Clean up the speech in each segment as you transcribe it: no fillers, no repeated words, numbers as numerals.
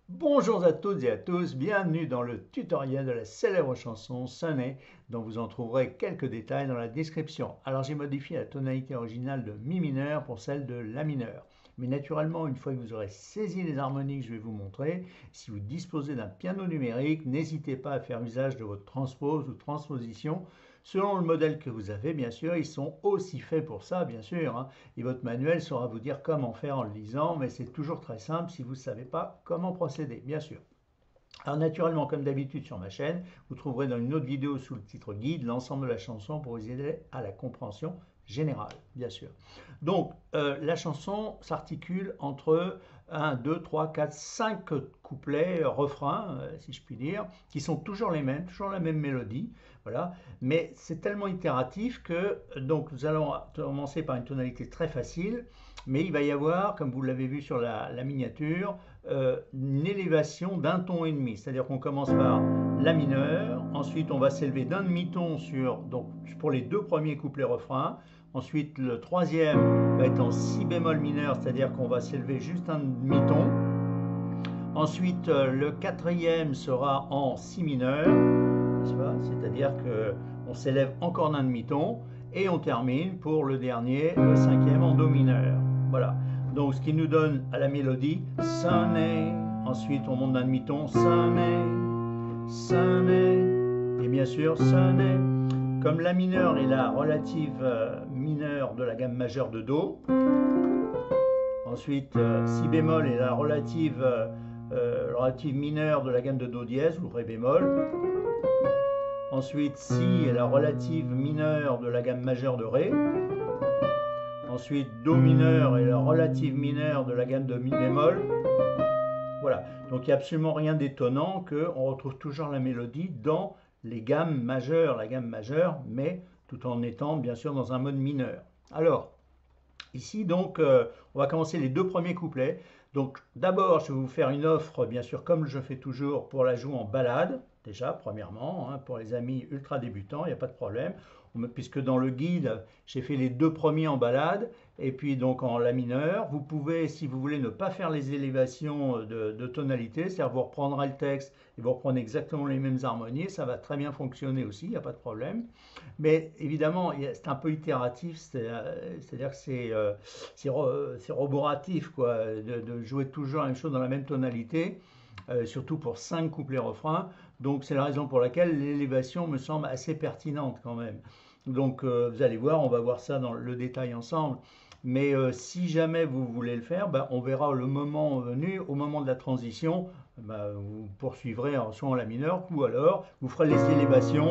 Bonjour à toutes et à tous, bienvenue dans le tutoriel de la célèbre chanson Sonnet, dont vous en trouverez quelques détails dans la description. Alors j'ai modifié la tonalité originale de Mi mineur pour celle de La mineur. Mais naturellement, une fois que vous aurez saisi les harmonies que je vais vous montrer, si vous disposez d'un piano numérique, n'hésitez pas à faire usage de votre transpose ou transposition. Selon le modèle que vous avez, bien sûr, ils sont aussi faits pour ça, bien sûr, hein. Et votre manuel saura vous dire comment faire en le lisant, mais c'est toujours très simple si vous ne savez pas comment procéder, bien sûr. Alors naturellement, comme d'habitude sur ma chaîne, vous trouverez dans une autre vidéo sous le titre guide l'ensemble de la chanson pour vous aider à la compréhension générale, bien sûr. Donc la chanson s'articule entre 1, 2, 3, 4, 5 couplets, refrains, si je puis dire, qui sont toujours les mêmes, toujours la même mélodie, voilà. Mais c'est tellement itératif que donc nous allons commencer par une tonalité très facile, mais il va y avoir, comme vous l'avez vu sur la miniature, une élévation d'un ton et demi. C'est-à-dire qu'on commence par La mineur, ensuite on va s'élever d'un demi-ton donc, pour les deux premiers couplets refrains. Ensuite, le troisième va être en si bémol mineur, c'est-à-dire qu'on va s'élever juste un demi-ton. Ensuite, le quatrième sera en si mineur, c'est-à-dire qu'on s'élève encore d'un demi-ton. Et on termine pour le dernier, le cinquième en do mineur. Voilà. Donc ce qui nous donne à la mélodie sonnet. Ensuite on monte d'un demi-ton sonnet, sonnet. Et bien sûr sonnet. Comme la mineure est la relative mineure de la gamme majeure de do. Ensuite si bémol est la relative mineure de la gamme de do dièse ou ré bémol. Ensuite, si est la relative mineure de la gamme majeure de ré. Ensuite, do mineur est la relative mineure de la gamme de mi bémol. Voilà, donc il n'y a absolument rien d'étonnant qu'on retrouve toujours la mélodie dans les gammes majeures, la gamme majeure, mais tout en étant bien sûr dans un mode mineur. Alors, ici donc, on va commencer les deux premiers couplets. Donc d'abord, je vais vous faire une offre, bien sûr, comme je fais toujours, pour la jouer en ballade, déjà, premièrement, hein, pour les amis ultra débutants, il n'y a pas de problème, puisque dans le guide, j'ai fait les deux premiers en ballade, et puis donc en la mineur. Vous pouvez, si vous voulez, ne pas faire les élévations de tonalité, c'est-à-dire vous reprendrez le texte et vous reprenez exactement les mêmes harmonies, ça va très bien fonctionner aussi, il n'y a pas de problème. Mais évidemment, c'est un peu itératif, c'est-à-dire que c'est roboratif, quoi, de jouer toujours la même chose dans la même tonalité, surtout pour 5 couplets refrains. Donc c'est la raison pour laquelle l'élévation me semble assez pertinente quand même. Donc vous allez voir, on va voir ça dans le détail ensemble. Mais si jamais vous voulez le faire, ben, on verra le moment venu, au moment de la transition, ben, vous poursuivrez soit en la mineure, ou alors vous ferez les élévations,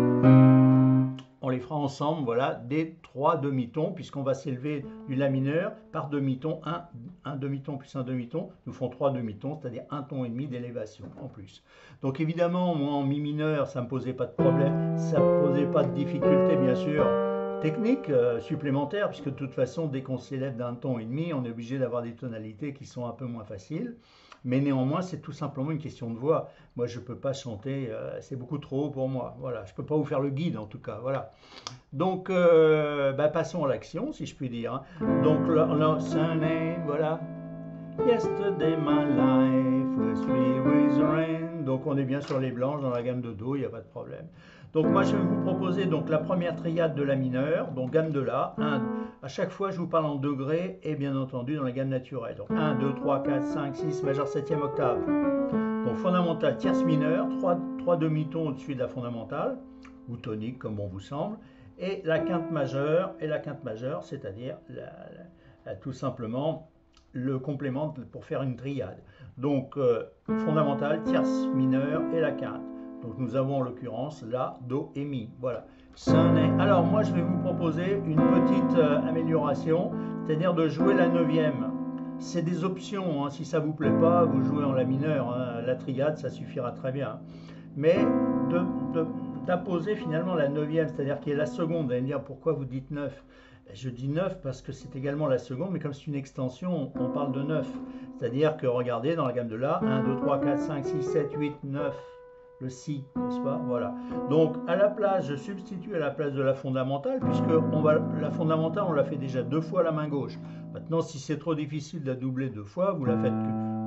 on les fera ensemble, voilà, des trois demi-tons, puisqu'on va s'élever du la mineur par demi-ton, un demi-ton plus un demi-ton, nous font trois demi-tons, c'est-à-dire un ton et demi d'élévation en plus. Donc évidemment, moi en mi mineur, ça ne me posait pas de problème, ça ne me posait pas de difficulté, bien sûr, technique supplémentaire, puisque de toute façon, dès qu'on s'élève d'un ton et demi, on est obligé d'avoir des tonalités qui sont un peu moins faciles. Mais néanmoins, c'est tout simplement une question de voix. Moi, je ne peux pas chanter, c'est beaucoup trop haut pour moi. Voilà, je ne peux pas vous faire le guide en tout cas. Voilà. Donc, bah, passons à l'action, si je puis dire, hein. Donc, le Sunday, voilà. Yesterday my life was filled with rain. Donc, on est bien sur les blanches dans la gamme de Do, il n'y a pas de problème. Donc, moi, je vais vous proposer donc la première triade de la mineure, donc gamme de La. À chaque fois, je vous parle en degrés et bien entendu dans la gamme naturelle. Donc, 1, 2, 3, 4, 5, 6, majeur 7e octave. Donc, fondamentale, tierce mineure, 3 demi-tons au-dessus de la fondamentale, ou tonique comme on vous semble, et la quinte majeure, c'est-à-dire tout simplement le complément pour faire une triade. Donc fondamentale, tierce mineure et la quinte. Donc nous avons en l'occurrence La, Do et Mi. Voilà. Alors moi je vais vous proposer une petite amélioration, c'est-à-dire de jouer la neuvième. C'est des options, hein. Si ça ne vous plaît pas, vous jouez en La mineur, hein. La triade, ça suffira très bien. Mais d'imposer finalement la neuvième, c'est-à-dire qui est la seconde. Vous allez me dire pourquoi vous dites 9. Je dis 9 parce que c'est également la seconde, mais comme c'est une extension, on parle de 9. C'est-à-dire que regardez dans la gamme de La, 1, 2, 3, 4, 5, 6, 7, 8, 9, le Si, n'est-ce pas? Voilà. Donc à la place, je substitue à la place de la fondamentale, puisque la fondamentale, on l'a fait déjà deux fois à la main gauche. Maintenant, si c'est trop difficile de la doubler deux fois, vous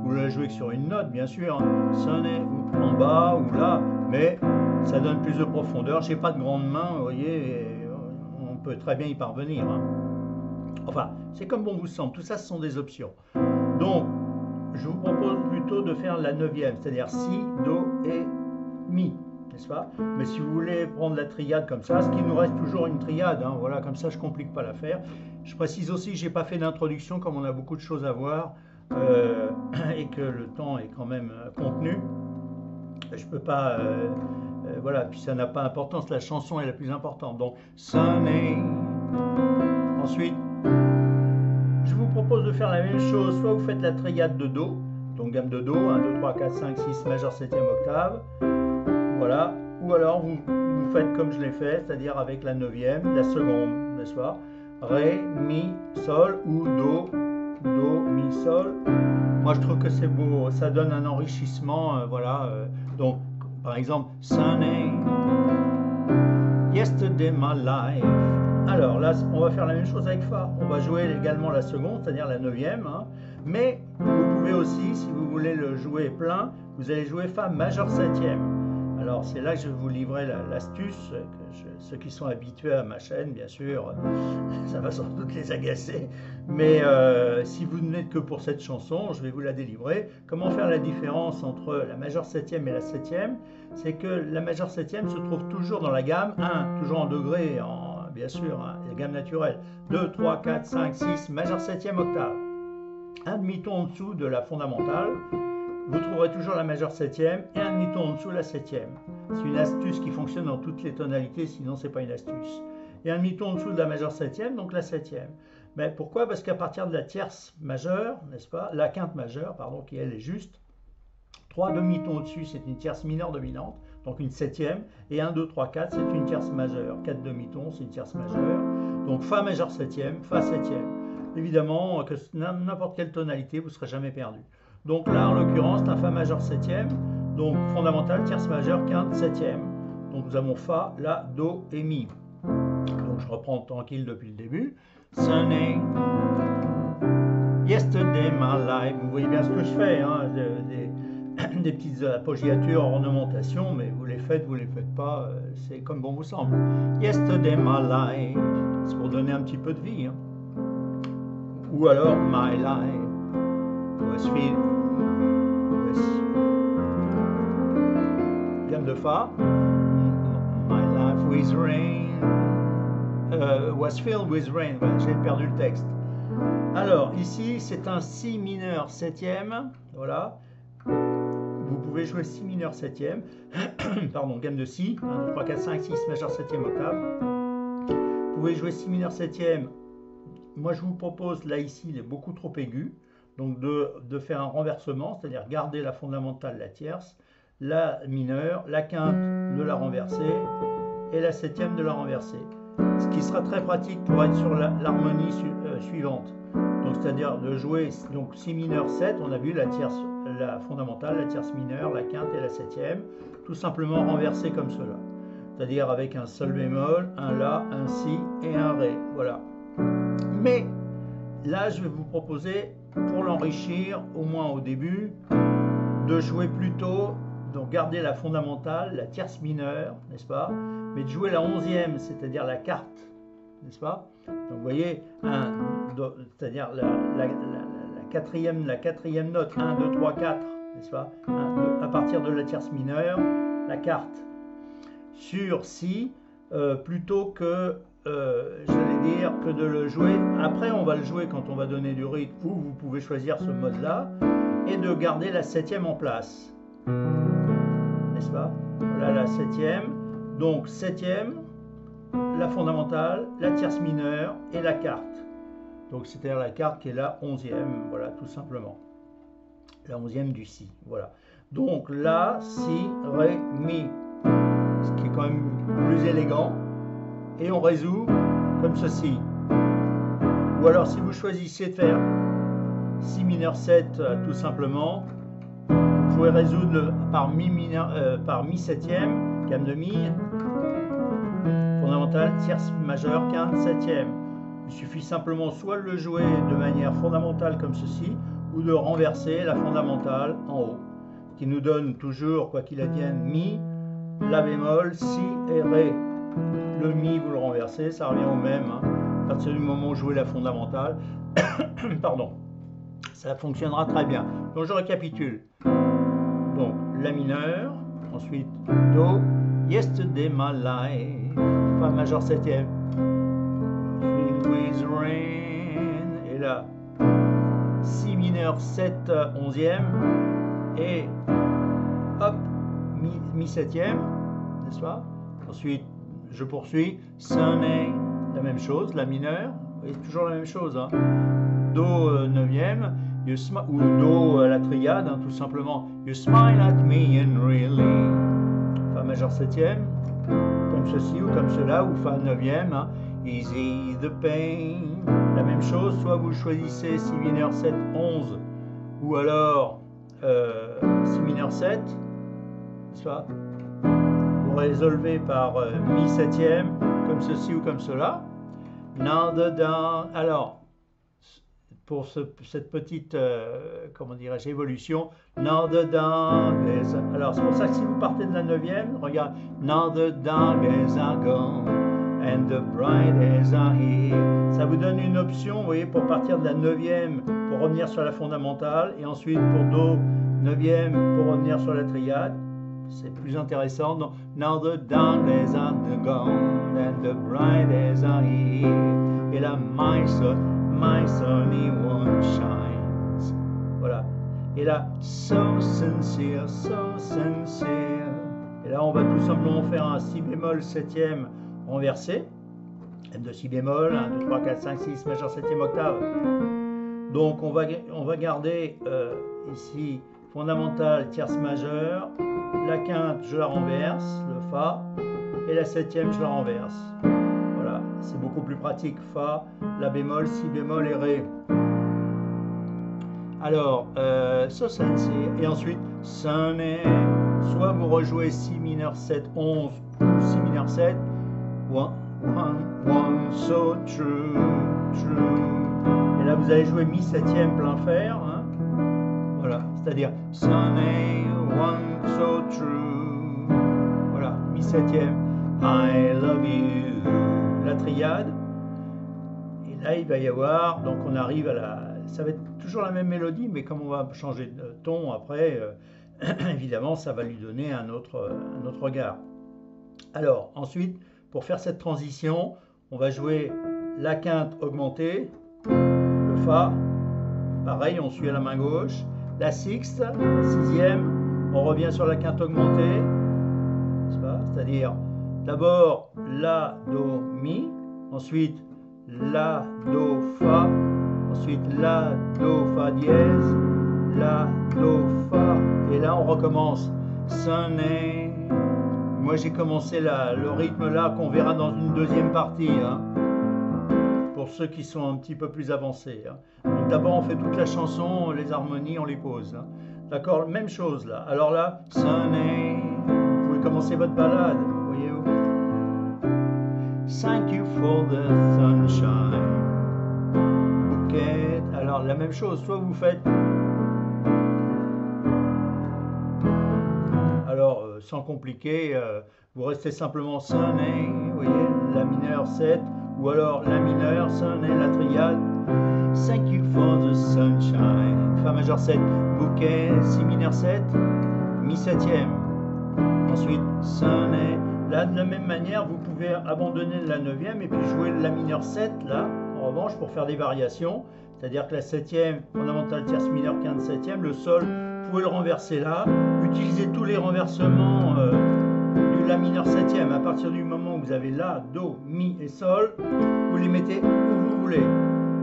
Vous la jouez que sur une note, bien sûr, hein. Sonnet en bas ou là, mais ça donne plus de profondeur. J'ai pas de grandes mains, vous voyez, et on peut très bien y parvenir, hein. Enfin, c'est comme bon vous semble. Tout ça, ce sont des options. Donc, je vous propose plutôt de faire la neuvième, c'est-à-dire si, do et mi, n'est-ce pas? Mais si vous voulez prendre la triade comme ça, ce qui nous reste toujours une triade, hein, voilà, comme ça je ne complique pas l'affaire. Je précise aussi que je n'ai pas fait d'introduction, comme on a beaucoup de choses à voir, et que le temps est quand même contenu. Je ne peux pas, voilà, puis ça n'a pas d'importance, la chanson est la plus importante. Donc, Sunny. Ensuite, je vous propose de faire la même chose, soit vous faites la triade de Do, donc gamme de Do, 1, 2, 3, 4, 5, 6, majeur 7e octave, voilà, ou alors vous faites comme je l'ai fait, c'est-à-dire avec la 9e, la seconde, n'est-ce pas? Ré, Mi, Sol, ou Do, Do, Mi, Sol. Moi je trouve que c'est beau, ça donne un enrichissement, voilà, donc par exemple, Sunny, Yesterday My Life. Alors là, on va faire la même chose avec Fa. On va jouer également la seconde, c'est-à-dire la 9e. Hein. Mais vous pouvez aussi, si vous voulez le jouer plein, vous allez jouer Fa majeur 7e. Alors c'est là que je vais vous livrer l'astuce, ceux qui sont habitués à ma chaîne, bien sûr, ça va sans doute les agacer. Mais si vous n'êtes que pour cette chanson, je vais vous la délivrer. Comment faire la différence entre la majeure 7e et la 7e? C'est que la majeure 7e se trouve toujours dans la gamme 1, toujours en degré, bien sûr, hein, la gamme naturelle. 2, 3, 4, 5, 6, majeure 7e octave. Un demi-ton en dessous de la fondamentale, vous trouverez toujours la majeure 7e et un demi-ton en dessous la 7e. C'est une astuce qui fonctionne dans toutes les tonalités, sinon c'est pas une astuce. Et un demi-ton en dessous de la majeure 7e, donc la 7e. Mais pourquoi? Parce qu'à partir de la tierce majeure, n'est-ce pas, la quinte majeure, pardon, qui elle est juste, 3 demi-tons au-dessus, c'est une tierce mineure dominante, donc une 7e, et 1, 2, 3, 4, c'est une tierce majeure. 4 demi-tons, c'est une tierce majeure. Donc Fa majeur 7e, Fa 7e. Évidemment, que n'importe quelle tonalité, vous ne serez jamais perdu. Donc là, en l'occurrence, c'est un Fa majeur 7e, donc fondamental, tierce majeure, quinte 7e. Donc nous avons Fa, La, Do et Mi. Donc je reprends tranquille depuis le début. Sunny, Yesterday My Life. Vous voyez bien ce que je fais, hein, des petites appoggiatures, ornementations, mais vous les faites pas, c'est comme bon vous semble. Yesterday My Life, c'est pour donner un petit peu de vie. Hein. Ou alors My Life, Westfield, gamme de Fa, My Life with Rain, was filled with rain, voilà, j'ai perdu le texte. Alors ici c'est un Si mineur 7e, voilà. Vous pouvez jouer Si mineur 7e, pardon, gamme de Si, 1, 2, 3, 4, 5, 6, majeur 7e octave. Vous pouvez jouer Si mineur 7e, moi je vous propose, là ici il est beaucoup trop aigu, donc de faire un renversement, c'est-à-dire garder la fondamentale, la tierce, la mineure, la quinte de la renverser, et la 7e de la renverser. Ce qui sera très pratique pour être sur l'harmonie suivante. Donc c'est-à-dire de jouer donc Si mineur 7, on a vu la tierce, la fondamentale, la tierce mineure, la quinte et la 7e, tout simplement renversé comme cela. C'est-à-dire avec un Sol bémol, un La, un Si et un Ré. Voilà. Mais là, je vais vous proposer, pour l'enrichir, au moins au début, de jouer plutôt, donc garder la fondamentale, la tierce mineure, n'est-ce pas? Mais de jouer la 11e, c'est-à-dire la quarte, n'est-ce pas? Donc vous voyez, c'est-à-dire la quatrième note, 1, 2, 3, 4, n'est-ce pas? À partir de la tierce mineure, la quarte. Sur Si, plutôt que, j'allais dire, que de le jouer. Après, on va le jouer quand on va donner du rythme, ou vous pouvez choisir ce mode-là, et de garder la 7e en place. N'est-ce pas? Voilà la 7e. Donc 7e, la fondamentale, la tierce mineure et la quarte. Donc c'est-à-dire la quarte qui est la 11e, voilà, tout simplement. La 11e du Si, voilà. Donc La, Si, Ré, Mi. Ce qui est quand même plus élégant. Et on résout comme ceci. Ou alors si vous choisissez de faire Si mineur 7, tout simplement, vous pouvez résoudre par Mi 7e, gamme de Mi, fondamentale, tierce majeure, quinte, 7e. Il suffit simplement soit de le jouer de manière fondamentale comme ceci, ou de renverser la fondamentale en haut, qui nous donne toujours, quoi qu'il advienne, Mi, La bémol, Si et Ré. Le Mi, vous le renversez, ça revient au même. Hein. À partir du moment où vous jouez la fondamentale, pardon, ça fonctionnera très bien. Donc je récapitule. Donc La mineur, ensuite Do, Yesterday my life, Fa majeur septième, Filled with rain, et là, Si mineur 7 onzième, et hop, Mi septième, n'est-ce pas? Ensuite, je poursuis, Sunny, la même chose, La mineur, et toujours la même chose, hein. Do neuvième, ou Do la triade, hein, tout simplement, You smile at me and really, Fa majeur septième, comme ceci ou comme cela, ou Fa neuvième, hein, Easy the pain, la même chose, soit vous choisissez Si mineur 7, 11, ou alors Si mineur 7, n'est-ce pas? Vous résolvez par Mi septième, comme ceci ou comme cela. Now the down, alors, pour cette petite, comment dirais-je, évolution, Now the dog is... Alors, c'est pour ça que si vous partez de la neuvième, regarde, Now the dog is gone, and the bride is here. Ça vous donne une option, vous voyez, pour partir de la neuvième, pour revenir sur la fondamentale, et ensuite pour Do neuvième, pour revenir sur la triade. C'est plus intéressant. Donc, Now the dog is gone, and the bride is here. Et là, My sunny one shines. Voilà. Et là, so sincere, so sincere. Et là, on va tout simplement faire un Si bémol septième renversé. De Si bémol, 1, 2, 3, 4, 5, 6, majeur septième octave. Donc, on va garder ici fondamentale, tierce majeure. La quinte, je la renverse, le Fa. Et la septième, je la renverse. Voilà, c'est beaucoup plus pratique. Fa, La bémol, Si bémol et Ré. Alors, So sincere. Et ensuite, Sunny. Soit vous rejouez Si mineur 7, 11 ou Si mineur 7. One, so true, true. Et là, vous allez jouer Mi septième plein fer. Hein. Voilà, c'est-à-dire Sunny, one, so true. Voilà, Mi septième. I love you. La triade. Et là, il va y avoir, donc on arrive à la... Ça va être toujours la même mélodie, mais comme on va changer de ton après, évidemment, ça va lui donner un autre regard. Alors, ensuite, pour faire cette transition, on va jouer la quinte augmentée, le Fa, pareil, on suit à la main gauche, la sixte, la sixième, on revient sur la quinte augmentée, c'est-à-dire d'abord La, Do, Mi, ensuite La, Do, Fa, ensuite La, Do, Fa dièse, La, Do, Fa, et là on recommence. Sunny. Moi j'ai commencé le rythme là qu'on verra dans une deuxième partie, hein, pour ceux qui sont un petit peu plus avancés. Hein. Donc d'abord on fait toute la chanson, les harmonies on les pose. Hein. D'accord, même chose là. Alors là, Sunny, vous pouvez commencer votre ballade, voyez-vous. Thank you for the sunshine. Bouquet. Alors la même chose, soit vous faites... Alors sans compliquer, vous restez simplement Sunny, vous voyez, La mineur 7, ou alors La mineur, Sunny, la triade. Thank you for the sunshine. Fa majeur 7, bouquet, Si mineur 7, Mi septième. Ensuite Sunny. Là, de la même manière, vous pouvez abandonner la neuvième et puis jouer La mineur 7, là, en revanche, pour faire des variations. C'est-à-dire que la septième, fondamentale, tierce mineure, quinte, septième, le Sol, vous pouvez le renverser là. Utilisez tous les renversements du La mineur septième. À partir du moment où vous avez La, Do, Mi et Sol, vous les mettez où vous voulez. D'accord ?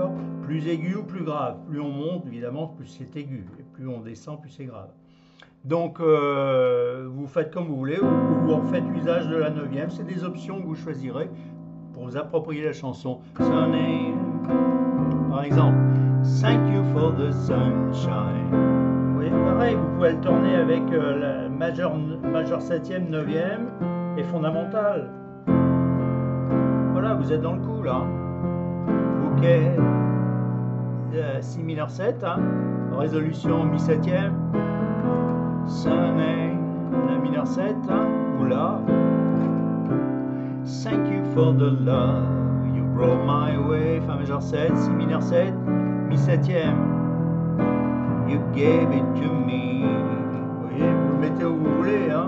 Plus aigu ou plus grave. Plus on monte, évidemment, plus c'est aigu. Et plus on descend, plus c'est grave. Donc, vous faites comme vous voulez, ou vous en faites usage de la neuvième. C'est des options que vous choisirez pour vous approprier la chanson. Sunny, par exemple, Thank you for the sunshine. Vous voyez, pareil, vous pouvez alterner avec la majeure septième, neuvième et fondamentale. Voilà, vous êtes dans le coup là. Bouquet. si mineur 7, hein, résolution mi septième, sonnet, la mineur 7, hein, ou là, thank you for the love you brought my way, fa majeur 7, si mineur 7, mi septième, you gave it to me, vous voyez, vous le mettez où vous voulez, hein.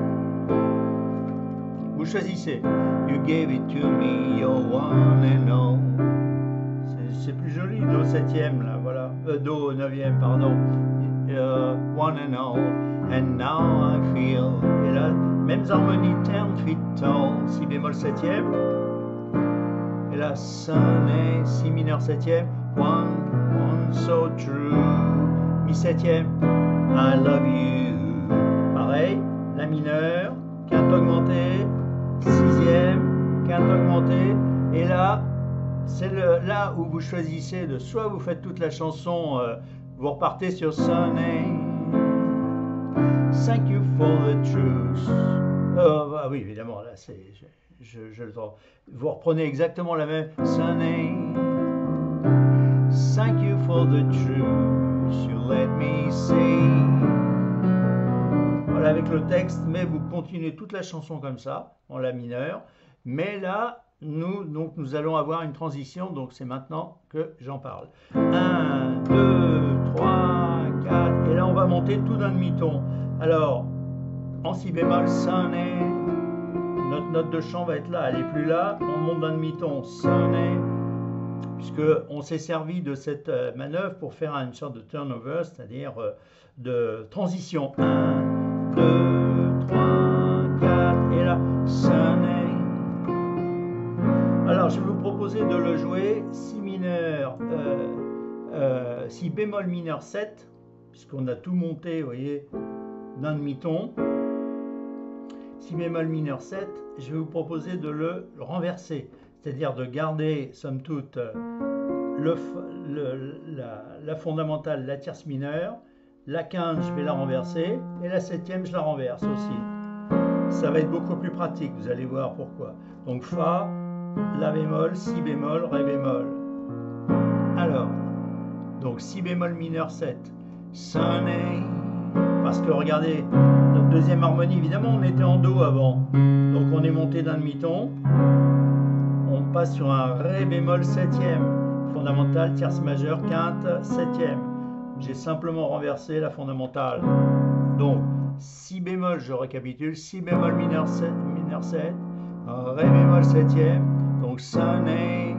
Vous choisissez. You gave it to me, your one and all. C'est plus joli, Do septième là, voilà. Do neuvième, pardon. One and all. And now I feel. Et là, mêmes harmonies, 10 feet tall. Si bémol septième. Et là, sonnet, si mineur septième. One so true. Mi septième. I love you. Pareil, la mineure, quinte augmentée. Sixième, quinte augmentée, et là, c'est là où vous choisissez de soit vous faites toute la chanson, vous repartez sur Sonnet, thank you for the truth. Ah oui, évidemment, là, c'est, je le trouve. Vous reprenez exactement la même Sonnet, thank you for the truth, you let me see. Voilà, avec le texte, mais vous continuez toute la chanson comme ça, en la mineure. Mais là, nous allons avoir une transition, donc c'est maintenant que j'en parle. 1, 2, 3, 4, et là on va monter tout d'un demi-ton. Alors, en si bémol, sonnet, notre note de chant va être là, elle n'est plus là, on monte d'un demi-ton, sonnet, puisqu'on s'est servi de cette manœuvre pour faire une sorte de turnover, c'est-à-dire de transition. 1, 2, 3, 4, et là, sonnet. Alors, je vais vous proposer de le jouer si mineur, si bémol mineur 7, puisqu'on a tout monté, vous voyez, d'un demi-ton. Si bémol mineur 7, je vais vous proposer de le renverser, c'est-à-dire de garder, somme toute, la fondamentale, la tierce mineure. La quinte, je vais la renverser, et la septième, je la renverse aussi. Ça va être beaucoup plus pratique, vous allez voir pourquoi. Donc Fa, La bémol, Si bémol, Ré bémol. Alors, donc Si bémol mineur 7, sonnet, parce que regardez, notre deuxième harmonie, évidemment, on était en Do avant, donc on est monté d'un demi-ton, on passe sur un Ré bémol septième, fondamentale, tierce majeure, quinte, septième. J'ai simplement renversé la fondamentale. Donc, Si bémol, je récapitule, Si bémol mineur 7, Ré bémol septième, donc sonnet,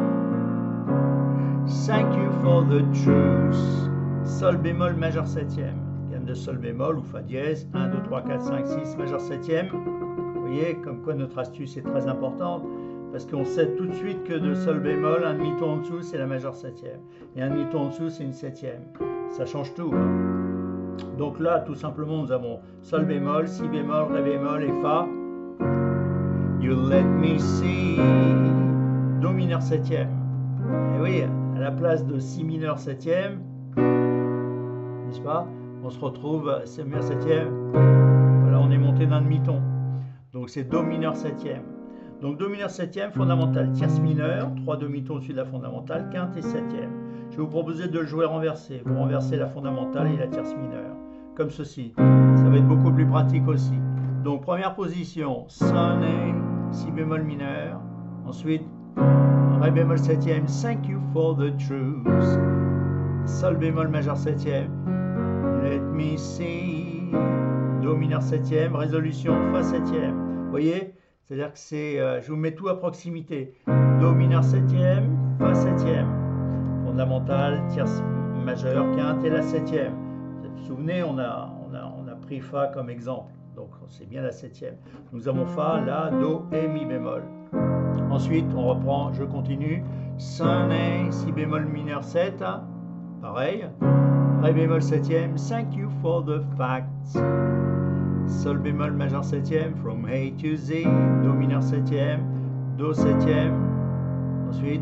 thank you for the truth, Sol bémol majeur septième, gamme de Sol bémol ou Fa dièse, 1, 2, 3, 4, 5, 6, majeur septième. Vous voyez, comme quoi notre astuce est très importante, parce qu'on sait tout de suite que de Sol bémol, un demi-ton en dessous, c'est la majeure septième. Et un demi-ton en dessous, c'est une septième. Ça change tout. Donc là, tout simplement, nous avons Sol bémol, Si bémol, Ré bémol et Fa. You let me see. Do mineur septième. Et oui, à la place de Si mineur septième, n'est-ce pas? On se retrouve Si mineur septième. Voilà, on est monté d'un demi-ton. Donc c'est Do mineur septième. Donc Do mineur septième, fondamentale, tierce mineure, 3 demi-tons au-dessus de la fondamentale, quinte et septième. Je vais vous proposer de le jouer renversé. Vous renversez la fondamentale et la tierce mineure, comme ceci. Ça va être beaucoup plus pratique aussi. Donc première position, sonnet, Si bémol mineur. Ensuite, Ré bémol septième, thank you for the truth. Sol bémol majeur septième, let me see. Do mineur septième, résolution, Fa septième. Vous voyez? C'est-à-dire que c'est, je vous mets tout à proximité. Do mineur septième, Fa septième. Fondamentale, tierce majeure, quinte et la septième. Vous vous souvenez, on a pris Fa comme exemple. Donc c'est bien la septième. Nous avons Fa, La, Do et Mi bémol. Ensuite, on reprend, je continue. Sonnet, Si bémol mineur 7. Pareil. Ré bémol septième, thank you for the facts. Sol bémol majeur septième, from A to Z, Do mineur septième, Do septième, ensuite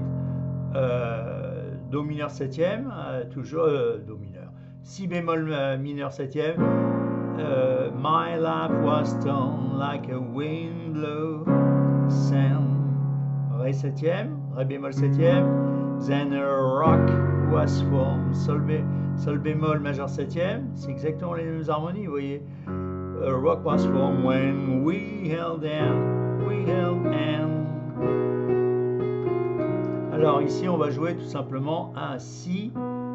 Do mineur septième, toujours Do mineur, Si bémol mineur septième, my life was torn like a wind blow, sound, Ré septième, Ré bémol septième, then a rock was formed, sol bémol majeur septième, c'est exactement les mêmes harmonies, vous voyez. A rock was formed when we held hand, Alors ici on va jouer tout simplement un Si,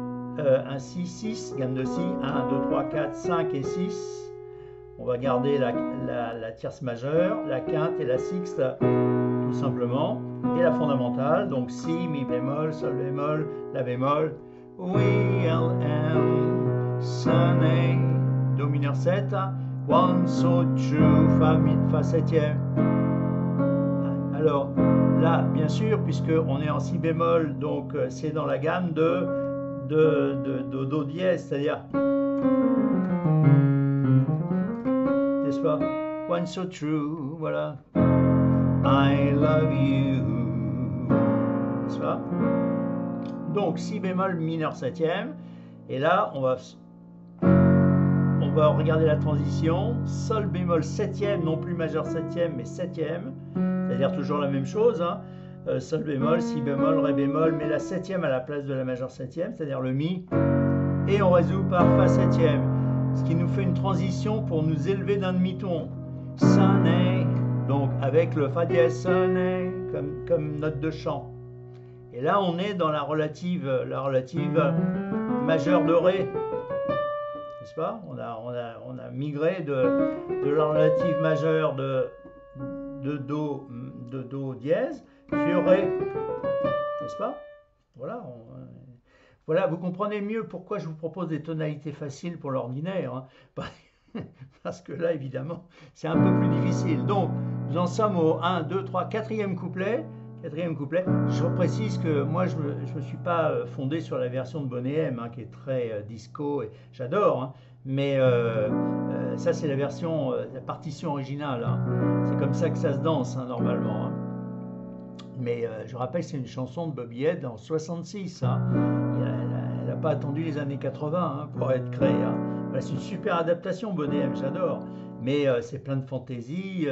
6, gamme de Si, 1, 2, 3, 4, 5 et 6. On va garder la tierce majeure, la quinte et la sixte tout simplement, et la fondamentale, donc Si, Mi bémol, Sol bémol, La bémol, We, L, M, Sunny, Do mineur 7, One, So, True, Fa septième. Alors là, bien sûr, puisqu'on est en Si bémol, donc c'est dans la gamme de Do dièse, c'est-à-dire, n'est-ce pas? One so true, voilà. I love you, n'est-ce pas? Donc Si bémol mineur septième, et là on va regarder la transition. Sol bémol septième, non plus majeur septième, mais septième, c'est-à-dire toujours la même chose, hein. Sol bémol, Si bémol, Ré bémol, mais la septième à la place de la majeure septième, c'est-à-dire le Mi, et on résout par Fa septième, ce qui nous fait une transition pour nous élever d'un demi-ton. Sunny, donc avec le Fa dièse, Sunny, comme note de chant. Et là on est dans la relative majeure de Ré, n'est-ce pas? On a migré de la relative majeure de Do dièse sur Ré, n'est-ce pas? Voilà, voilà, vous comprenez mieux pourquoi je vous propose des tonalités faciles pour l'ordinaire, hein. Parce que là, évidemment, c'est un peu plus difficile. Donc, nous en sommes au 1, 2, 3, quatrième couplet. Je précise que moi, je me suis pas fondé sur la version de Bonnet M, hein, qui est très disco, et j'adore, hein. Mais ça, c'est la version, la partition originale, hein. C'est comme ça que ça se danse, hein, normalement, hein. Mais je rappelle, c'est une chanson de Bobby Head en 66, hein. Elle n'a pas attendu les années 80, hein, pour être créée, hein. Voilà, c'est une super adaptation, Bonnet M, j'adore. Mais c'est plein de fantaisie,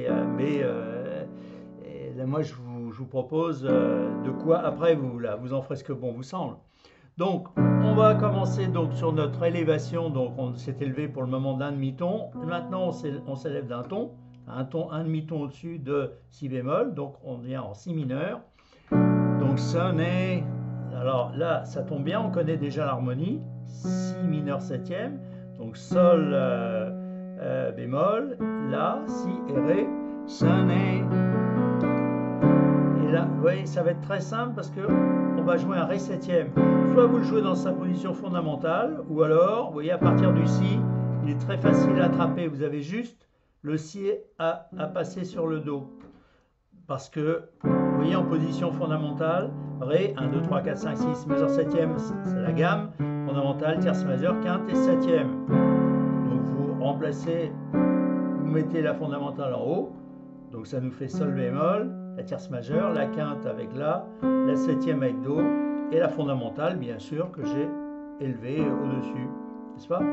là, moi, je vous propose de quoi, après, vous en ferez ce que bon vous semble. Donc, on va commencer donc sur notre élévation. Donc, on s'est élevé pour le moment d'un demi-ton. Maintenant, on s'élève d'un ton, un demi-ton au-dessus de Si bémol. Donc, on vient en Si mineur. Donc, Sunny. Alors là, ça tombe bien, on connaît déjà l'harmonie. Si mineur septième. Donc, Sol bémol, La, Si et Ré. Sunny. Et là, vous voyez, ça va être très simple parce que on va jouer un Ré septième. Soit vous le jouez dans sa position fondamentale, ou alors, vous voyez, à partir du Si, il est très facile à attraper. Vous avez juste le Si à passer sur le Do. Parce que, vous voyez, en position fondamentale, Ré, 1, 2, 3, 4, 5, 6, majeur septième, c'est la gamme. Fondamentale, tierce majeure, quinte et septième. Donc vous remplacez, vous mettez la fondamentale en haut. Donc ça nous fait Sol bémol, la tierce majeure, la quinte avec La septième avec Do, et la fondamentale, bien sûr, que j'ai élevée au-dessus, n'est-ce pas?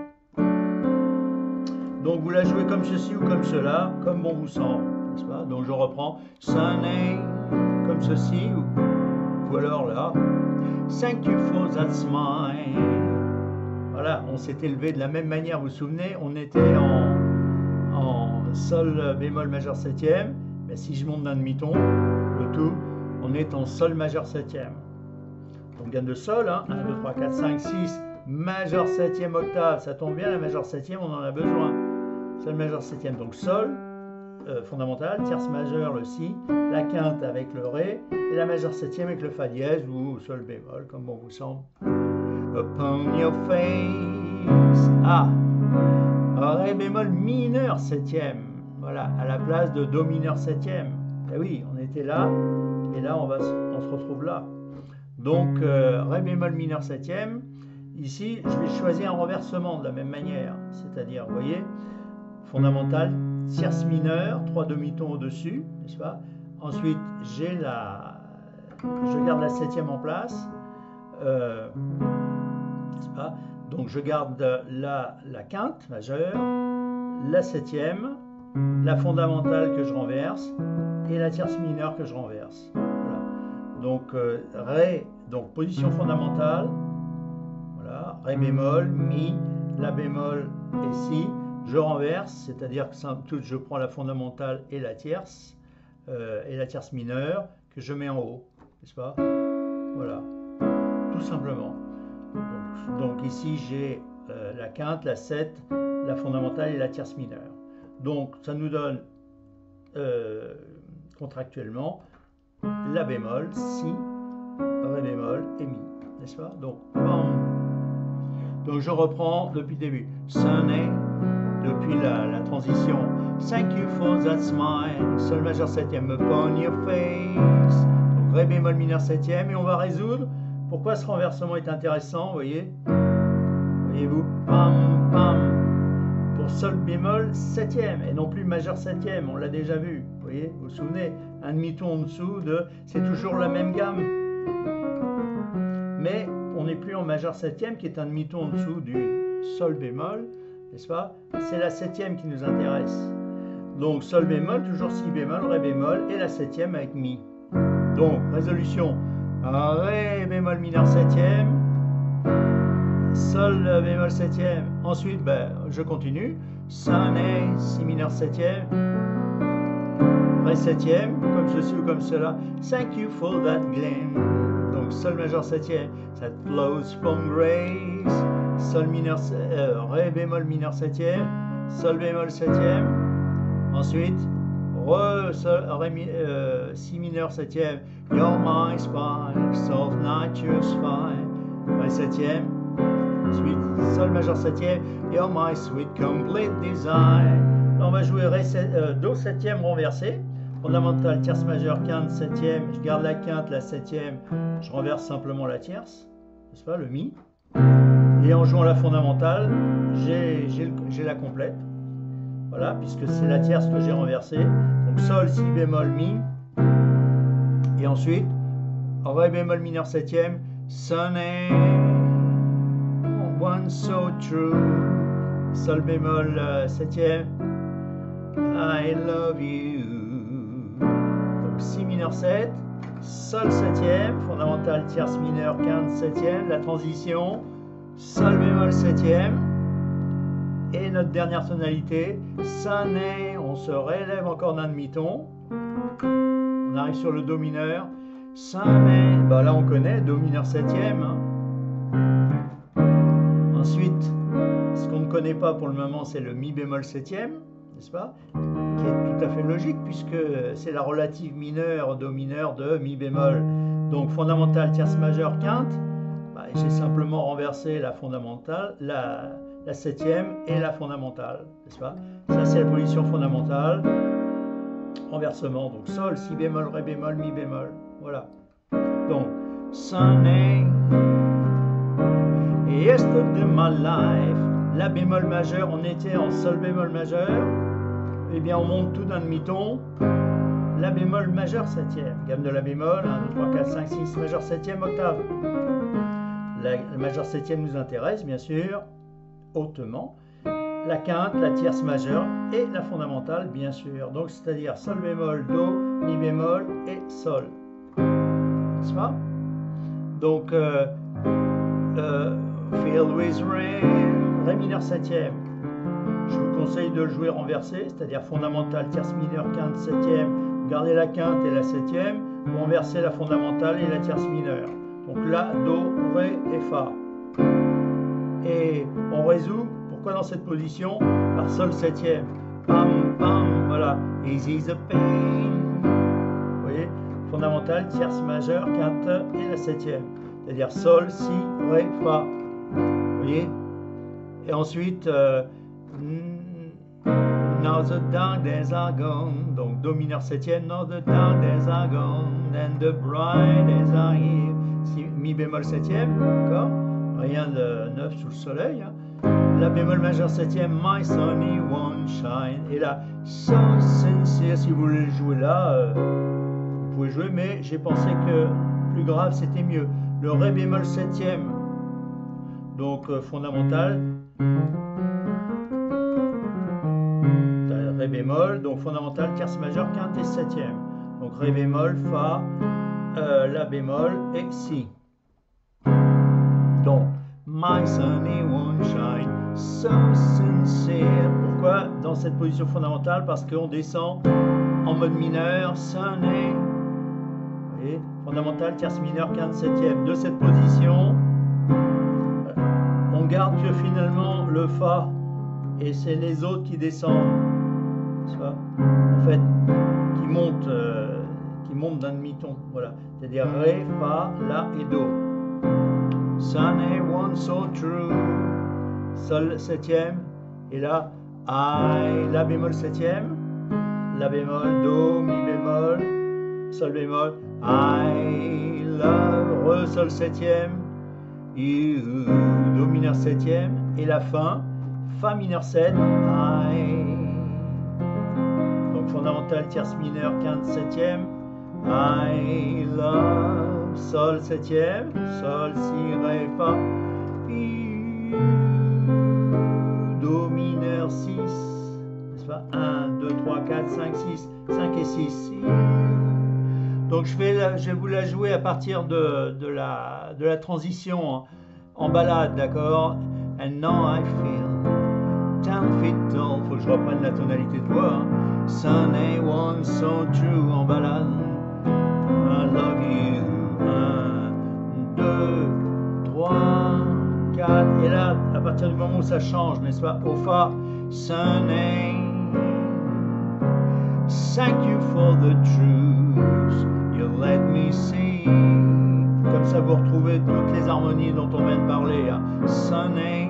Donc vous la jouez comme ceci ou comme cela, comme bon vous semble, n'est-ce pas? Donc je reprends Sunny, comme ceci, ou alors là, Thank you for that smile. Voilà, on s'est élevé de la même manière, vous vous souvenez, on était en Sol bémol majeur septième, mais si je monte d'un demi-ton, le tout, on est en Sol majeur septième. Donc gamme de Sol, hein, 1, 2, 3, 4, 5, 6, majeur septième octave, ça tombe bien, la majeur septième, on en a besoin. Sol majeur septième, donc Sol, fondamentale, tierce majeure, le Si, la quinte avec le Ré, et la majeure septième avec le Fa dièse ou Sol bémol, comme bon vous semble. Upon your face, Ré bémol mineur septième, voilà, à la place de Do mineur septième. Et oui, on était là, et là on se retrouve là. Donc Ré bémol mineur septième, ici je vais choisir un renversement de la même manière, c'est-à-dire, vous voyez, fondamentale, tierce mineure, 3 demi-tons au-dessus, n'est-ce pas? Ensuite, je garde la septième en place, n'est-ce pas? Donc je garde la quinte majeure, la septième, la fondamentale que je renverse et la tierce mineure que je renverse. Voilà. Donc Ré Donc position fondamentale, voilà, Ré bémol, Mi, La bémol et Si. Je renverse, c'est-à-dire que je prends la fondamentale et la tierce mineure que je mets en haut, n'est-ce pas? Voilà, tout simplement. Donc ici j'ai la quinte, la 7, la fondamentale et la tierce mineure. Donc ça nous donne contractuellement La bémol, Si, Ré bémol et Mi, n'est-ce pas? Donc, je reprends depuis le début. Sonnet, depuis la transition. Thank you for that smile. Sol majeur septième upon your face. Donc, Ré bémol mineur septième. Et on va résoudre pourquoi ce renversement est intéressant. Voyez-vous, pam, pam. Pour Sol bémol septième et non plus majeur septième. On l'a déjà vu. Vous voyez, vous vous souvenez, un demi-ton en dessous de. C'est toujours la même gamme. Mais on n'est plus en majeur septième qui est un demi-ton en dessous du Sol bémol, n'est-ce pas? C'est la septième qui nous intéresse. Donc Sol bémol, toujours Si bémol, Ré bémol et la septième avec Mi. Donc résolution, Ré bémol mineur septième, Sol bémol septième. Ensuite, je continue. Sonnet, Si mineur septième, Ré septième, comme ceci ou comme cela. Thank you for that gleam. Donc Sol majeur septième, that flows from grace. Sol mineur, Ré bémol mineur septième, Sol bémol septième. Ensuite, Si mineur septième, You're my spine, soft nature's fine. Ré septième. Ensuite, Sol majeur septième, You're my sweet complete design. Là, on va jouer Do septième renversé. Fondamentale, tierce majeure, quinte, septième. Je garde la quinte, la septième. Je renverse simplement la tierce, n'est-ce pas, le Mi. Et en jouant la fondamentale, j'ai la complète. Voilà, puisque c'est la tierce que j'ai renversée. Donc Sol, Si bémol, Mi. Et ensuite, Ré bémol mineur septième. Sonnet, one so true. Sol bémol septième. I love you. Donc Si mineur 7. Sol septième, fondamentale, tierce mineure, quinte, septième, la transition, Sol bémol septième, et notre dernière tonalité, Sonnet, on se relève encore d'un demi-ton, on arrive sur le Do mineur, Sonnet, là on connaît, Do mineur septième. Ensuite, ce qu'on ne connaît pas pour le moment, c'est le Mi bémol septième, n'est-ce pas? Qui est tout à fait logique puisque c'est la relative mineure, Do mineur de Mi bémol. Donc fondamentale, tierce majeure, quinte, j'ai simplement renversé la fondamentale, la septième et la fondamentale, n'est-ce pas? Ça c'est la position fondamentale. Renversement, donc Sol, Si bémol, Ré bémol, Mi bémol. Voilà. Donc, Sonnet, yesterday my life, La bémol majeur, on était en Sol bémol majeur. Eh bien on monte tout d'un demi-ton, La bémol majeur septième, gamme de La bémol, 1, 2, 3, 4, 5, 6, majeur septième, octave. La majeur septième nous intéresse bien sûr, hautement, la quinte, la tierce majeure et la fondamentale bien sûr. Donc c'est-à-dire Sol bémol, Do, Mi bémol et Sol. N'est-ce pas? Donc Filled with Rain, Ré mineur septième. Je vous conseille de le jouer renversé, c'est-à-dire fondamentale, tierce mineure, quinte, septième, garder la quinte et la septième, renverser la fondamentale et la tierce mineure. Donc La, Do, Ré et Fa. Et on résout, pourquoi dans cette position? Par Sol septième. Pam, pam, voilà. Easy the pain. Vous voyez? Fondamentale, tierce majeure, quinte et la septième. C'est-à-dire Sol, Si, Ré, Fa. Vous voyez? Et ensuite, Now the dark days are gone. Donc Do mineur septième. Now the dark days are gone and the bright days are here. Si, Mi bémol septième, d'accord? Rien de neuf sous le soleil. Hein. La bémol majeur septième. My sunny one shine. Et là, So sincere. Si vous voulez le jouer là, vous pouvez jouer, mais j'ai pensé que plus grave c'était mieux. Le Ré bémol septième. Donc fondamentale. Ré bémol, donc fondamentale, tierce majeure, quinte et septième. Donc Ré bémol, Fa, La bémol et Si. my sunny won't shine so sincere. Pourquoi dans cette position fondamentale? Parce qu'on descend en mode mineur, sunny, et fondamentale, tierce mineure, quinte, septième. De cette position, on garde que finalement le Fa, et c'est les autres qui descendent, en fait, qui montent d'un demi-ton, voilà, c'est-à-dire Ré, Fa, La et Do. Sunny one so true, Sol septième, et là, I, La bémol septième, La bémol, Do, Mi bémol, Sol bémol, I love, Re, Sol septième, You, Do mineur septième, et la fin, Fa mineur 7, I. Donc fondamental, tierce mineure, quinte, septième, I love, Sol septième, Sol, Si, Ré, Fa, You, Do mineur 6, n'est-ce pas? 1, 2, 3, 4, 5, 6, 5 et 6. Donc je vais vous la jouer à partir de la transition en ballade, d'accord? And now I feel 10 feet tall. Faut que je reprenne la tonalité de voix. Hein. Sunny one so true en ballade. I love you. 1, 2, 3, 4. Et là, à partir du moment où ça change, n'est-ce pas? Au Fa, Sunny. Thank you for the truth you let me see. Comme ça, vous retrouvez toutes les harmonies dont on vient de parler. Hein. Sunny.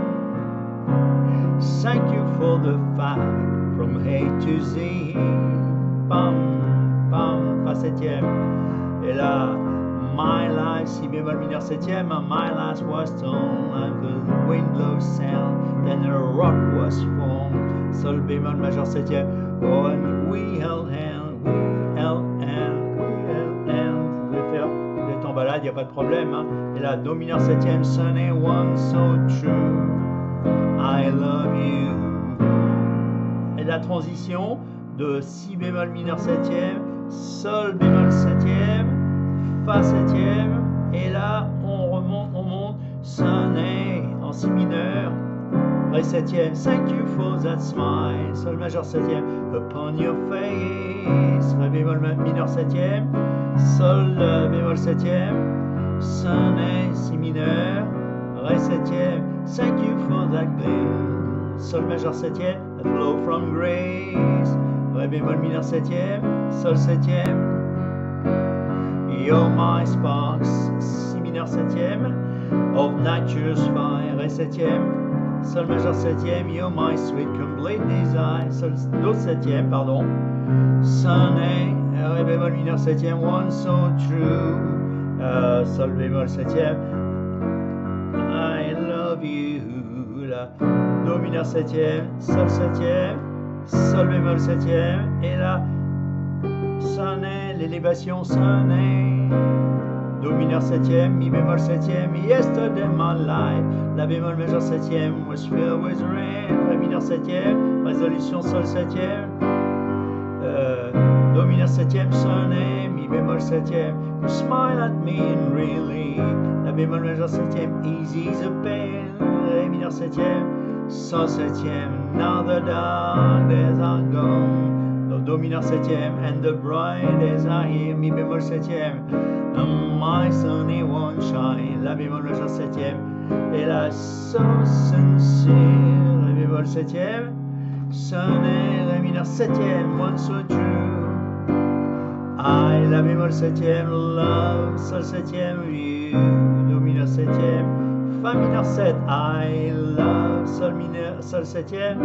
Thank you for the fight from A to Z. Pam, pam, Fa septième. Et là, my life, Si bémol mineur septième. My life was torn like a wind blows sound. Then a rock was formed. Sol bémol majeur septième. Oh, and we held hand, we held hand, we held hand. Vous pouvez faire, vous êtes en balade, il n'y a pas de problème. Hein. Et là, Do mineur septième, Sunny one so true, I love you. Et la transition de Si bémol mineur septième, Sol bémol septième, Fa septième, et là, on monte, Sunny en Si mineur, Ré septième, thank you for that smile, Sol majeur septième, upon your face, Ré bémol mineur septième, Sol bémol septième, Sunny, Si mineur, Ré septième, thank you for that gleam, Sol majeur septième, a flow from grace, Ré bémol mineur septième, Sol septième, you're my sparks, Si mineur septième, of nature's fire, Ré septième, Sol majeur septième, you're my sweet complete desire, Do septième, pardon, Sunny, Ré bémol mineur septième, one so true, Sol bémol septième, I love you, là, Do mineur septième, Sol septième, Sol bémol septième, et là, Sunny, l'élévation, Sunny, Do mineur septième, Mi bémol septième, yesterday my life, La bémol majeur septième, was filled with rain, Ré mineur septième, résolution Sol septième, Do mineur septième, Sunny, Mi bémol septième, you smile at me and really, La bémol majeur septième, easy as a pain, Ré mineur septième, Sol septième, now the dark days are gone, Do mineur septième, and the bright days are here, Mi bémol septième, and my sunny won't shine, La bémol majeur septième, et la so sincere, Ré bémol septième, Sunny, Ré mineur septième, one so true, I, La bémol septième, love, Sol septième, you, Do mineur septième, Fa mineur 7, I love, Sol mineur, Sol septième,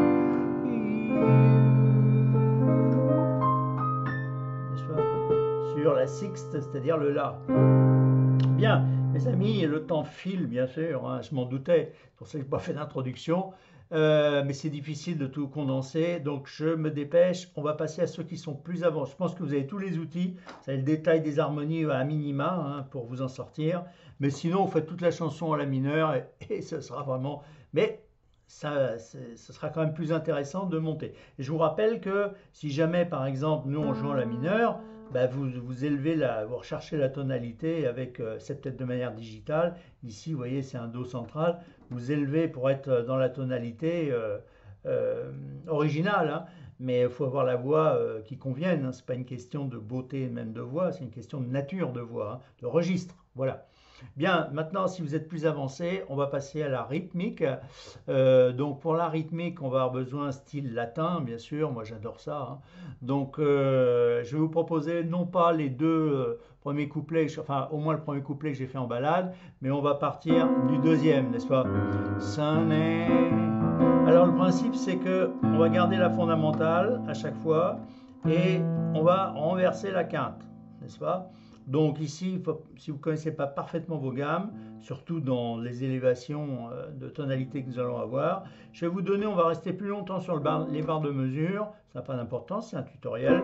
sur la sixte, c'est-à-dire le La. Bien, mes amis, le temps file, bien sûr, hein, je m'en doutais, c'est pour ça que je n'ai pas fait d'introduction, mais c'est difficile de tout condenser, donc je me dépêche. On va passer à ceux qui sont plus avant. Je pense que vous avez tous les outils, vous avez le détail des harmonies à minima, hein, pour vous en sortir, mais sinon, vous faites toute la chanson à la mineure, et ce sera vraiment... Mais ce sera quand même plus intéressant de monter. Et je vous rappelle que si jamais, par exemple, nous on joue en la mineure, bah, vous élevez vous recherchez la tonalité avec, c'est peut-être de manière digitale. Ici, vous voyez, c'est un Do central. Vous élevez pour être dans la tonalité originale, hein. Mais il faut avoir la voix qui convienne, hein. Ce n'est pas une question de beauté même de voix, c'est une question de nature de voix, hein, de registre. Voilà. Bien, maintenant, si vous êtes plus avancé, on va passer à la rythmique. Donc, pour la rythmique, on va avoir besoin style latin, bien sûr. Moi, j'adore ça, hein. Donc, je vais vous proposer non pas les deux premiers couplets, enfin, au moins le premier couplet que j'ai fait en balade, mais on va partir du deuxième, n'est-ce pas? Alors, le principe, c'est que on va garder la fondamentale à chaque fois et on va renverser la quinte, n'est-ce pas? Donc ici, si vous ne connaissez pas parfaitement vos gammes, surtout dans les élévations de tonalité que nous allons avoir, je vais vous donner, on va rester plus longtemps sur les barres de mesure, ça n'a pas d'importance, c'est un tutoriel.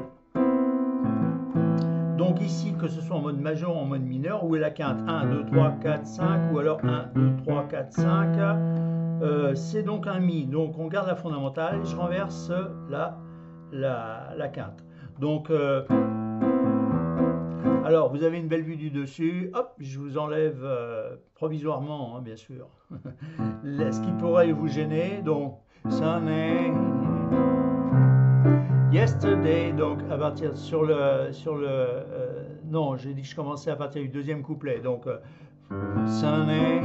Donc ici, que ce soit en mode majeur ou en mode mineur, où est la quinte? 1, 2, 3, 4, 5, ou alors 1, 2, 3, 4, 5, c'est donc un Mi. Donc on garde la fondamentale et je renverse la quinte. Donc... alors, vous avez une belle vue du dessus. Hop, je vous enlève provisoirement, hein, bien sûr, ce qui pourrait vous gêner. Donc, Sunday, Yesterday. Donc, à partir non, j'ai dit que je commençais à partir du deuxième couplet. Donc, Sunday.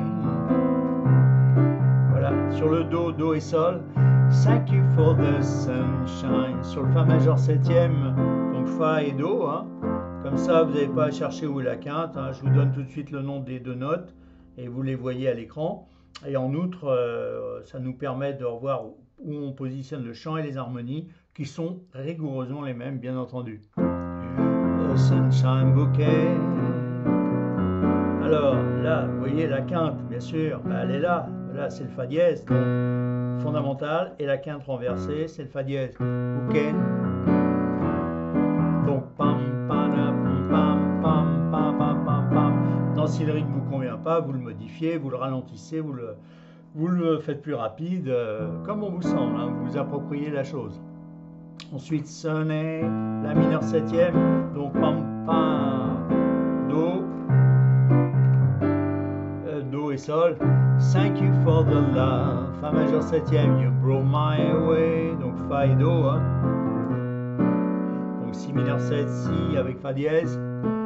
Voilà, sur le Do, Do et Sol. Thank you for the sunshine. Sur le Fa majeur septième, donc Fa et Do, hein. Comme ça, vous n'avez pas à chercher où est la quinte, hein. Je vous donne tout de suite le nom des deux notes et vous les voyez à l'écran. Et en outre, ça nous permet de revoir où on positionne le chant et les harmonies, qui sont rigoureusement les mêmes, bien entendu. Sunshine Bouquet. Alors là, vous voyez la quinte, bien sûr, bah, elle est là. Là, c'est le Fa dièse, donc fondamental, et la quinte renversée, c'est le Fa dièse. Bouquet. Donc, pam, pam, pam, pam, pam, pam, pam, pam. Non, si le rythme ne vous convient pas, vous le modifiez, vous le ralentissez, vous le faites plus rapide, comme on vous semble, hein, vous vous appropriez la chose. Ensuite, sonnet, la mineur septième, donc pam, pam, Do, Do et Sol. Thank you for the love, Fa majeur septième, you brought my way, donc Fa et Do, hein. Donc Si mineur 7, Si avec Fa dièse,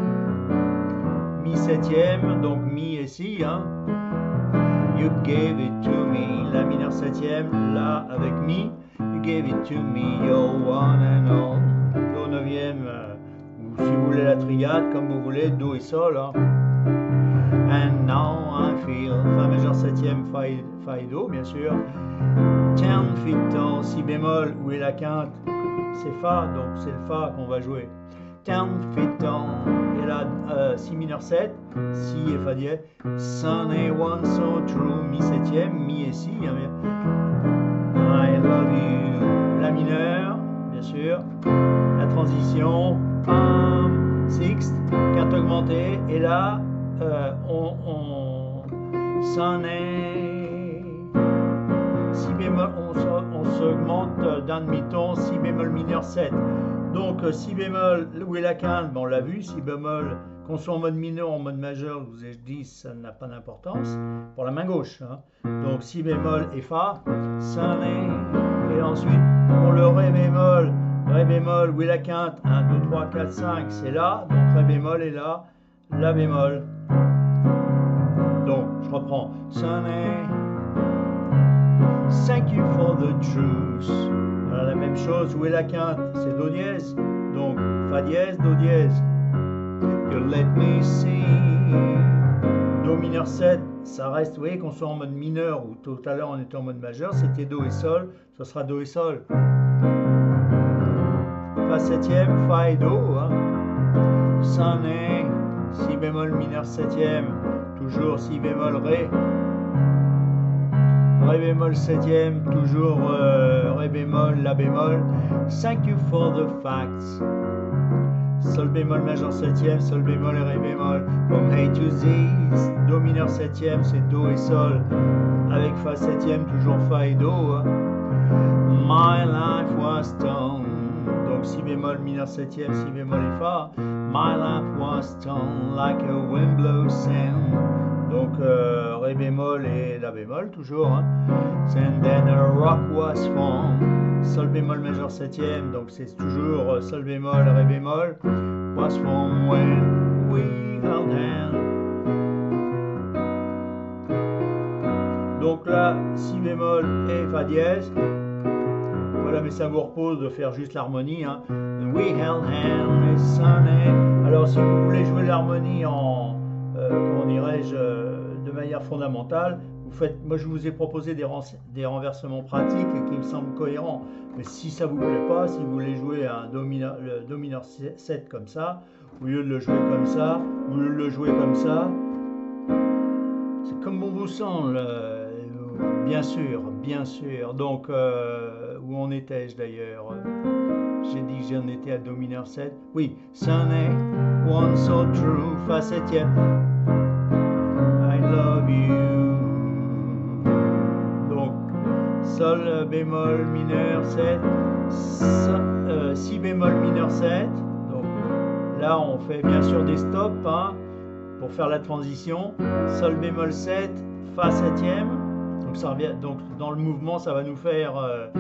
Mi septième, donc Mi et Si, hein. You gave it to me, La mineur septième, La avec Mi. You gave it to me, your one and all. Do neuvième, ou si vous voulez la triade, comme vous voulez, Do et Sol, hein. And now I feel, Fa majeur septième, Fa et Do, bien sûr. 10 feet tall, Si bémol, où est la quinte? C'est Fa, donc c'est le Fa qu'on va jouer. 10 feet tall, et là, Si mineur 7, Si et Fa dièse. Sunny one so true, Mi septième, Mi et Si, hein, I love you, La mineur, bien sûr. La transition, Pam, sixth, quinte augmentée, et là, Sunny, Si bémol, on s'augmente d'un demi-ton, Si bémol mineur 7. Donc Si bémol, où est la quinte? On l'a vu, Si bémol, qu'on soit en mode mineur ou en mode majeur, je vous ai dit, ça n'a pas d'importance pour la main gauche, hein. Donc Si bémol et Fa, Sunny, et ensuite pour le Ré bémol, où est la quinte? 1, 2, 3, 4, 5, c'est là, donc Ré bémol est là, La bémol. Donc je reprends, Sunny. Thank you for the truth. Voilà, la même chose, où est la quinte? C'est Do dièse, donc Fa dièse, Do dièse. You let me see. Do mineur 7, ça reste, vous voyez qu'on soit en mode mineur, ou tout à l'heure on était en mode majeur, c'était Do et Sol, ce sera Do et Sol. Fa septième, Fa et Do, hein. Sunny, Si bémol mineur septième, toujours Si bémol Ré. Ré bémol septième, toujours Ré bémol, La bémol. Thank you for the facts. Sol bémol majeur septième, Sol bémol et Ré bémol. From A to Z, Do mineur septième, c'est Do et Sol. Avec Fa septième, toujours Fa et Do, hein. My life was torn. Donc donc si bémol mineur septième, si bémol et fa. My lamp was torn like a wind blows sand. Donc ré bémol et la bémol toujours. Hein. And then a rock was formed. Sol bémol majeur septième, donc c'est toujours sol bémol, ré bémol. Was formed when we held hands. Donc là, si bémol et fa dièse. Voilà, mais ça vous repose de faire juste l'harmonie. Hein. We held hands, sunny. Alors si vous voulez jouer l'harmonie en, comment dirais-je, de manière fondamentale, vous faites. Moi, je vous ai proposé des renversements pratiques qui me semblent cohérents. Mais si ça vous plaît pas, si vous voulez jouer un do mineur 7 comme ça, au lieu de le jouer comme ça, au lieu de le jouer comme ça, c'est comme bon vous semble. Bien sûr, bien sûr. Donc, où en étais-je d'ailleurs? J'ai dit que j'en étais à do mineur 7. Oui, Sunny, one so true, fa septième. I love you. Donc, sol bémol mineur 7, si bémol mineur 7. Donc, là, on fait bien sûr des stops hein, pour faire la transition. Sol bémol 7, fa septième. Donc, ça revient, donc dans le mouvement, ça va nous faire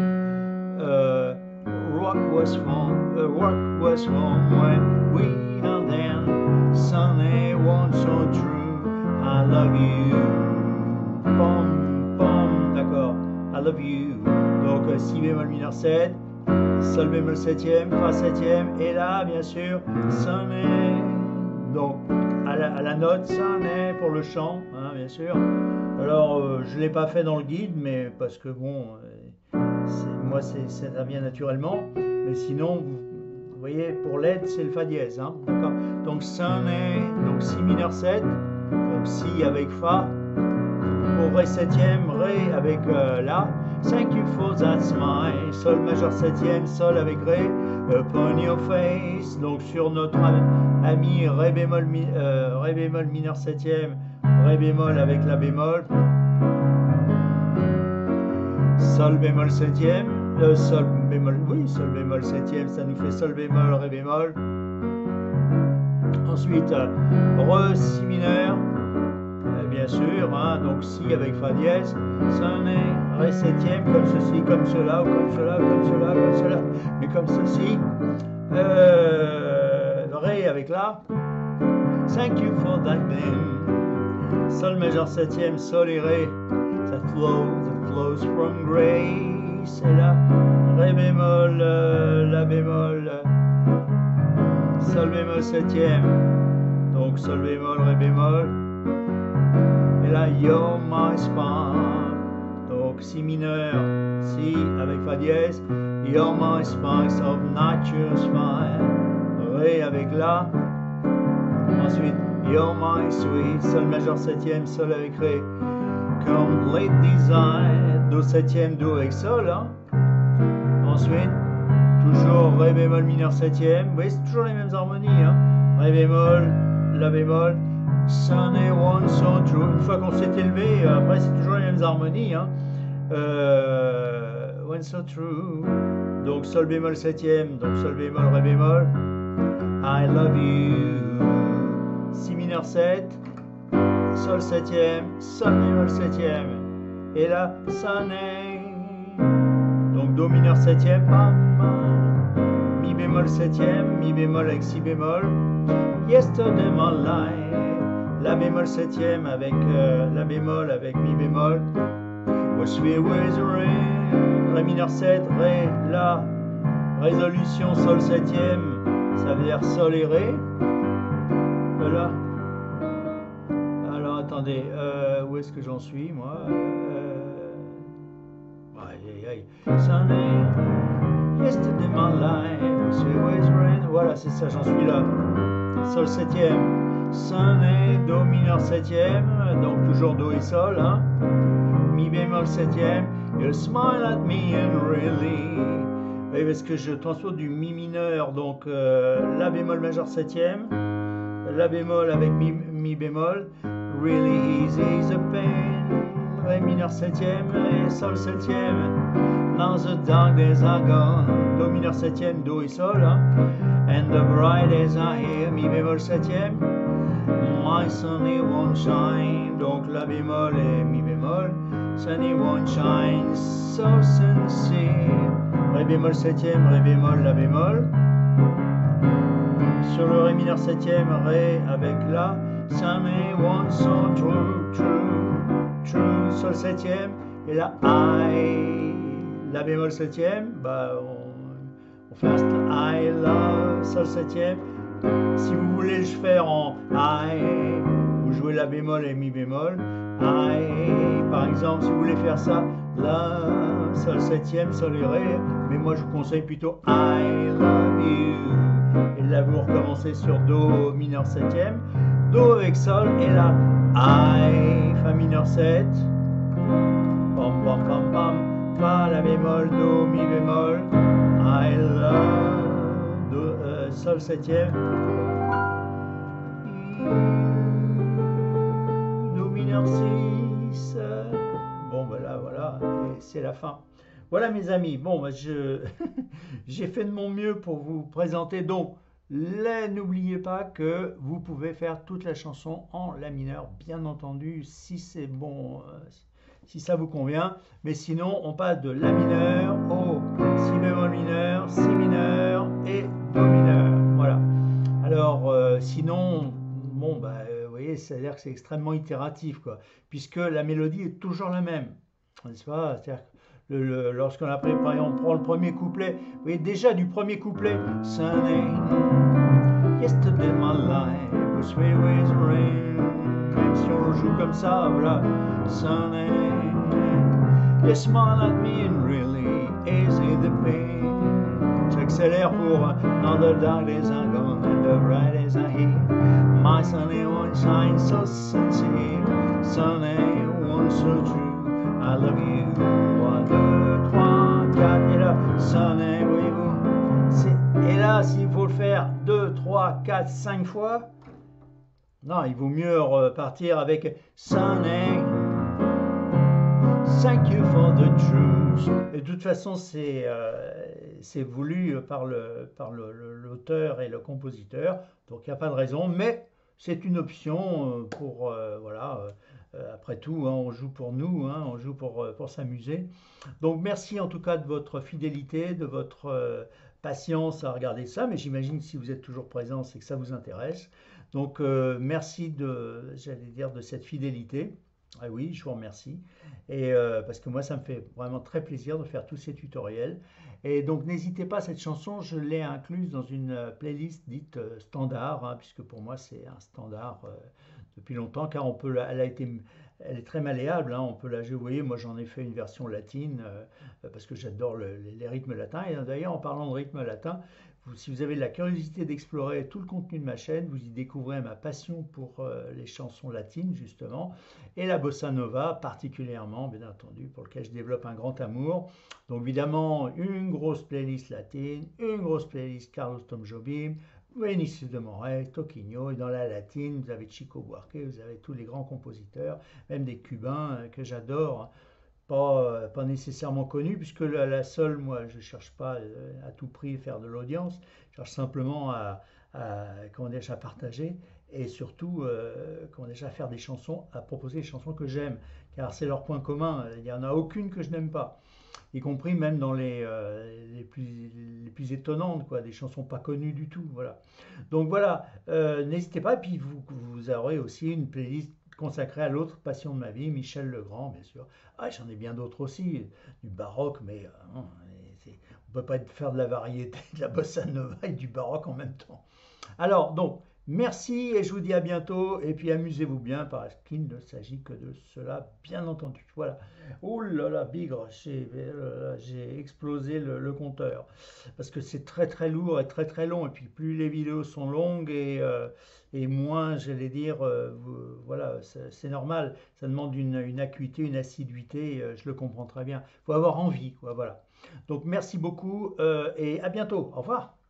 rock was formed when we held hands. Sunny one so true, I love you. Pom, pom, d'accord, I love you. Donc si bémol mineur 7, sol bémol septième, fa septième, et là bien sûr, Sunny. Donc à la note, Sunny pour le chant, hein, bien sûr. Alors je ne l'ai pas fait dans le guide, mais parce que bon. Moi, ça vient naturellement, mais sinon, vous voyez, pour l'aide, c'est le fa dièse, hein, d'accord. Donc, Sunny, donc si mineur 7, donc si avec fa, pour ré septième, ré avec la. Thank you for that smile, sol majeur septième, sol avec ré, upon your face, donc sur notre ami ré bémol mineur septième, ré bémol avec la bémol. Sol bémol septième, sol bémol, oui, sol bémol septième, ça nous fait sol bémol, ré bémol. Ensuite, re si mineur, bien sûr, hein, donc si avec fa dièse, sonné, ré septième, comme ceci, comme cela, ou comme cela, comme cela, comme cela, mais comme ceci. Ré avec la. Thank you for that thing. Sol majeur septième, sol et ré, that flows from grace, et là, ré bémol, la bémol, sol bémol septième, donc sol bémol, ré bémol, et là, you're my spark, donc si mineur, si avec fa dièse, you're my sparks of nature's fire, ré avec la, ensuite, you're my sweet, sol majeur septième, sol avec ré, complete design, do septième, do avec sol, hein. Ensuite, toujours ré bémol mineur septième, vous voyez c'est toujours les mêmes harmonies, hein. Ré bémol, la bémol, sunny one so true, une fois qu'on s'est élevé, après c'est toujours les mêmes harmonies, hein. One so true, donc sol bémol septième, donc sol bémol, ré bémol, I love you, si mineur 7, sol septième, sol bémol septième, et là, sonné, donc do mineur septième, pam, mi bémol septième, mi bémol avec si bémol, yesterday my life, la bémol septième avec la bémol avec mi bémol, was filled with rain, ré mineur 7, ré, la, résolution sol septième, ça veut dire sol et ré, voilà. Attendez, où est-ce que j'en suis, moi Sunday, yesterday my life was always rain. Voilà, c'est ça, j'en suis là. Sol septième, Sunday, do mineur septième, donc toujours do et sol, hein. Mi bémol septième, you smile at me and really. Oui, parce que je transpose du mi mineur, donc la bémol majeur septième, la bémol avec mi bémol. Really easy is a pain, ré mineur septième, ré sol septième, now as the dark days are gone, Do mineur septième, Do et Sol, hein. And the bright days are here, Mi bémol septième, My sunny won't shine, donc La bémol et Mi bémol, Sunny won't shine, so sincere, Ré bémol septième, Ré bémol, La bémol, sur le Ré mineur septième, Ré avec La, Sunny won't so true, true, true, Sol septième, et là I, La bémol septième, bah on fait un I love, Sol septième. Si vous voulez le faire en I, vous jouez La bémol et Mi bémol. I, par exemple, si vous voulez faire ça, La, Sol septième, Sol et Ré, mais moi je vous conseille plutôt I love you. Et là vous recommencez sur Do mineur septième, Do avec Sol, et là I, Fa mineur 7, pam pam pam pam, Fa, La bémol, Do, Mi bémol, I love, Do, Sol septième, Do mineur 6, bon ben là voilà, et c'est la fin. Voilà mes amis, bon ben j'ai fait de mon mieux pour vous présenter, donc n'oubliez pas que vous pouvez faire toute la chanson en La mineur, bien entendu, si c'est bon, si ça vous convient, mais sinon on passe de La mineur au Si bémol mineur, Si mineur et Do mineur, voilà. Alors sinon, bon bah vous voyez, c'est-à-dire que c'est extrêmement itératif, quoi, puisque la mélodie est toujours la même, n'est-ce pas? C'est-à-dire que lorsqu'on a pris, par exemple, on prend le premier couplet, vous voyez déjà du premier couplet, Sunny, yesterday my life was sweet with rain, même si on le joue comme ça, voilà, Sunny, you smile at me and really easy the pain. J'accélère pour Now the dark days are gone and the bright days are here. My sunny one shines so sincere, sunny one so true. I love you. 1, 2, 3, 4. Et là, sunny, voyez-vous. Et là, s'il faut le faire 2, 3, 4, 5 fois, non, il vaut mieux repartir avec sunny. Thank you for the truth. Et de toute façon, c'est voulu par l'auteur et le compositeur, donc il n'y a pas de raison, mais c'est une option pour, voilà, après tout, hein, on joue pour nous, hein, on joue pour s'amuser. Donc merci en tout cas de votre fidélité, de votre patience à regarder ça, mais j'imagine que si vous êtes toujours présent, c'est que ça vous intéresse. Donc merci j'allais dire, de cette fidélité. Ah oui, je vous remercie. Et parce que moi, ça me fait vraiment très plaisir de faire tous ces tutoriels. Et donc, n'hésitez pas, cette chanson, je l'ai incluse dans une playlist dite standard, hein, puisque pour moi, c'est un standard depuis longtemps, car elle est très malléable, hein, on peut la jouer. Vous voyez, moi, j'en ai fait une version latine, parce que j'adore les rythmes latins. Et d'ailleurs, en parlant de rythme latin, si vous avez la curiosité d'explorer tout le contenu de ma chaîne, vous y découvrez ma passion pour les chansons latines, justement, et la bossa nova particulièrement, bien entendu, pour lequel je développe un grand amour. Donc évidemment, une grosse playlist latine, une grosse playlist Carlos Tom Jobim, Vinicius de Moraes, Toquinho, et dans la latine, vous avez Chico Buarque, vous avez tous les grands compositeurs, même des Cubains que j'adore. Pas nécessairement connue, puisque la seule, moi, je ne cherche pas à tout prix faire de l'audience, je cherche simplement comment dire, à partager et surtout comment dire, à faire des chansons, à proposer des chansons que j'aime, car c'est leur point commun, il n'y en a aucune que je n'aime pas, y compris même dans les plus étonnantes, quoi, des chansons pas connues du tout, voilà. Donc voilà, n'hésitez pas, et puis vous aurez aussi une playlist consacré à l'autre passion de ma vie, Michel Legrand, bien sûr. Ah, j'en ai bien d'autres aussi, du baroque, mais on ne peut pas faire de la variété, de la bossa nova et du baroque en même temps. Alors, donc, merci et je vous dis à bientôt. Et puis, amusez-vous bien parce qu'il ne s'agit que de cela, bien entendu. Voilà. Oh là là, bigre, j'ai explosé le compteur. Parce que c'est très très lourd et très très long. Et puis, plus les vidéos sont longues et moins, j'allais dire, voilà, c'est normal. Ça demande une acuité, une assiduité. Je le comprends très bien. Il faut avoir envie, quoi, voilà. Donc, merci beaucoup et à bientôt. Au revoir.